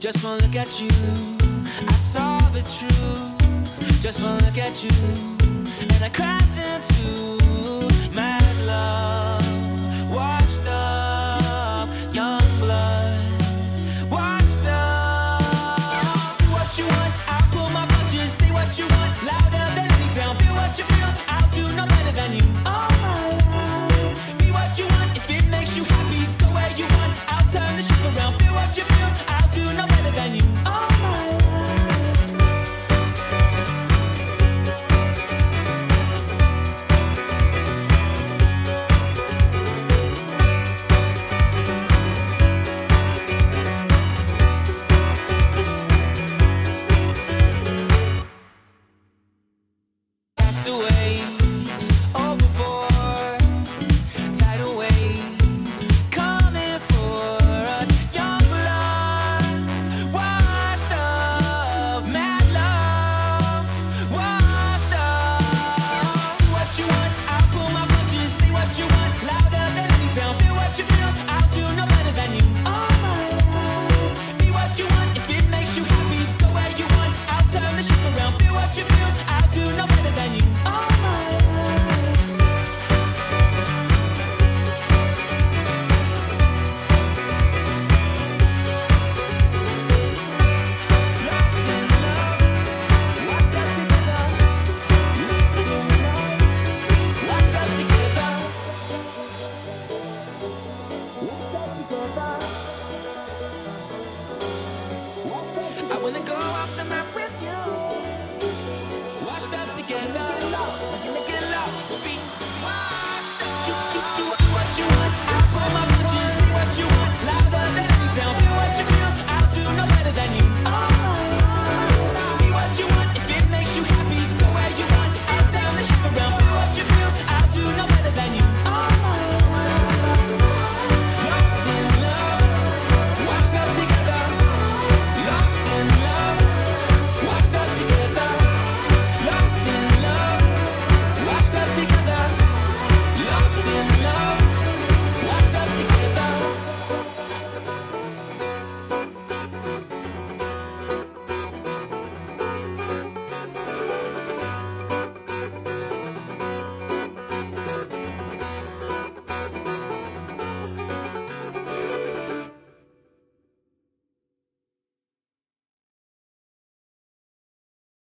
Just one look at you, I saw the truth. Just one look at you, and I crashed into mad love. Washed up, young blood. Washed up. Do what you want, I'll pull my punches. Say what you want, louder than any sound. Feel what you feel, I'll do no better than you. All my life. Be what you want, if it makes you happy. Go where you want, I'll turn the ship around. Feel what you feel, I'll do no better than you. All my life. I wanna go off the map.